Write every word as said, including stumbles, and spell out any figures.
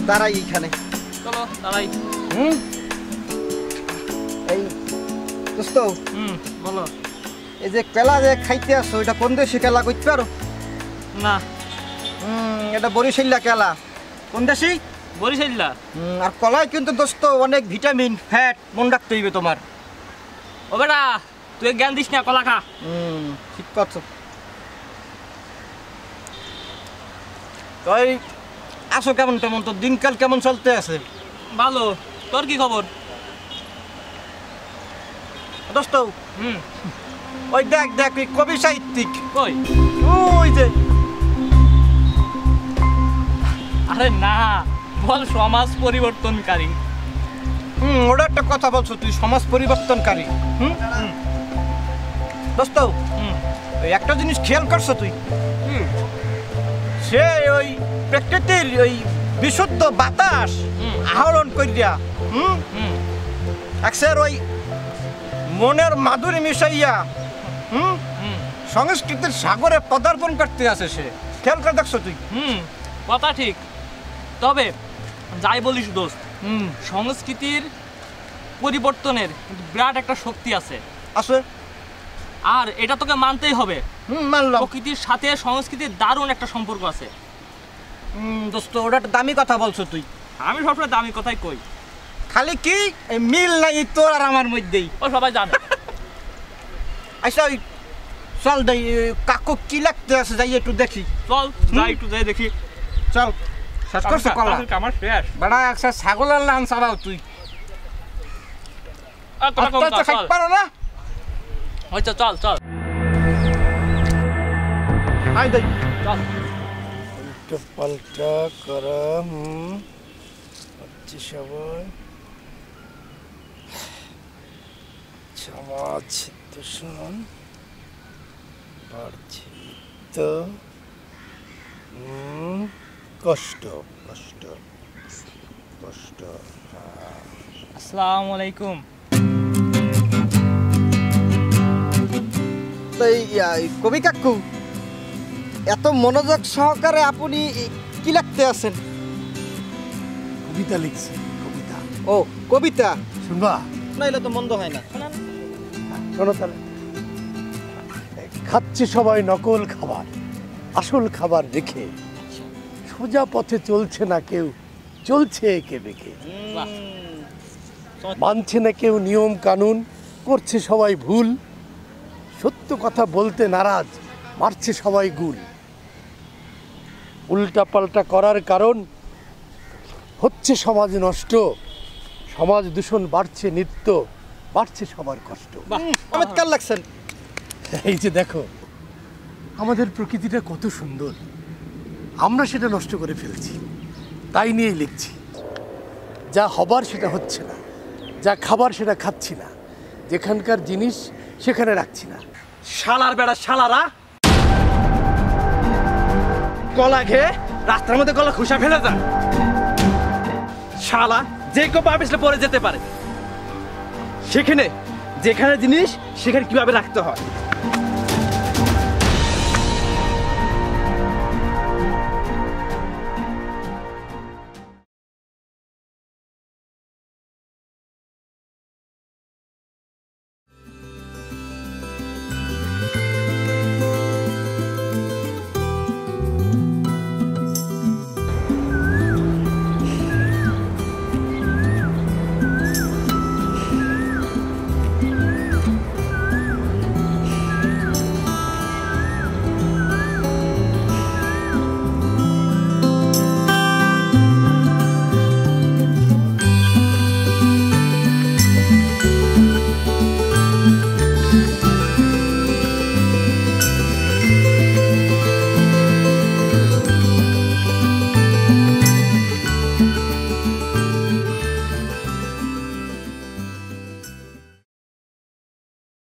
দাঁড়াই এইখানে। চলো দাঁড়াই। হুম এই দোস্ত, হুম বলো। এই যে কেলা যে খাইতে আসো, এটা কোন দেশে কেলা করতে পারো? না। হুম এটা বরিশাল্লা কেলা। কোন দেশি? বরিশাল্লা। হুম আর কলায় কিন্তু দোস্ত অনেক ভিটামিন ফ্যাট, মন রাখতে হইবে তোমার। ও বেটা তুই জ্ঞান দিস না, কলা খা। হুম ঠিক কথা। তাই আসো, কেমন কেমন তো দিনকাল কেমন চলতে আছে? ভালো। তোর কি খবর? দোস্ত হুম ওই দেখ দেখ ওই কবি সাহিত্যিক কই? ওই যে। আরে না, বল সমাজ পরিবর্তনকারী। হুম ওটা একটা কথা বলছো তুই, সমাজ পরিবর্তনকারী। হুম দোস্ত হুম ওই একটা জিনিস খেয়াল করছো তুই? হুম সে ওই প্রকৃতির ওই বিশুদ্ধ বাতাস হুম। আহরণ করিয়া হুম হুম একসের ওই মনের মাধুরী মিশাইয়া হুম হুম সংস্কৃতির সাগরে পদার্পণ করতে আছে সে। খেয়াল করে দেখছো তুই? হুম কথা ঠিক। তবে যাই বলিস দোস্ত, হুম সংস্কৃতির পরিবর্তনের কিন্তু বিরাট একটা শক্তি আছে, আছে। আর এটা তোকে মানতেই হবে। হুম মানলাম। প্রকৃতির সাথে সংস্কৃতির দারুণ একটা সম্পর্ক আছে। হুম দোস্ত ওটা একটা দামি কথা বলছো তুই। আমি সবসময় দামি কথাই কই। খালি কি এই মিল নাই তোর আর আমার মধ্যেই। ও সবাই জানে। আচ্ছা ওই চল দেই কাকু কি লাগতে আছে, যাই একটু দেখি। চল যাই একটু যাই দেখি। চল শেষ করছো কলা? আমার শেষ। বেড়া একসাথে ছাগলের লান চালাও তুই। আর তোরা কম আস্তে আস্তে খা, চল। খাইতে পারো না? হইছে চল চল আই দেই চল। উল্টো পাল্টা করা হুম হচ্ছে সবাই সমাজ দূষণ বাড়ছে তো হুম কষ্ট কষ্ট কষ্ট। আসসালামু আলাইকুম। তো এই কবি কাকু এত মনোযোগ সহকারে আপনি কি লিখতে আছেন? কবিতা লিখছি, কবিতা। ও কবিতা শুনবা? না এলে তো মন্দ হয় না। শোনো তাহলে। খাচ্ছে সবাই নকল খাবার, আসল খাবার রেখে সোজা পথে চলছে না কেউ, চলছে একে বেঁকে। মানছে না কেউ নিয়ম কানুন, করছে সবাই ভুল, সত্য কথা বলতে নারাজ, মারছে সবাই গুল। উল্টা পাল্টা করার কারণ হচ্ছে সমাজ নষ্ট, সমাজ দূষণ বাড়ছে নিত্য, বাড়ছে সবার কষ্ট। চমৎকার লাগছেন। এই যে দেখো আমাদের প্রকৃতিটা কত সুন্দর, আমরা সেটা নষ্ট করে ফেলছি, তাই নিয়েই লিখছি। যা হবার সেটা হচ্ছে না, যা খাবার সেটা খাচ্ছি না, যেখানকার জিনিস সেখানে রাখছি না। শালার বেড়া শালারা কলা খেয়ে রাস্তার মধ্যে গলা খুশা ফেলে যান। শালা যে কেউ পা পড়ে যেতে পারে, সেখানে যেখানে জিনিস সেখানে কিভাবে রাখতে হয়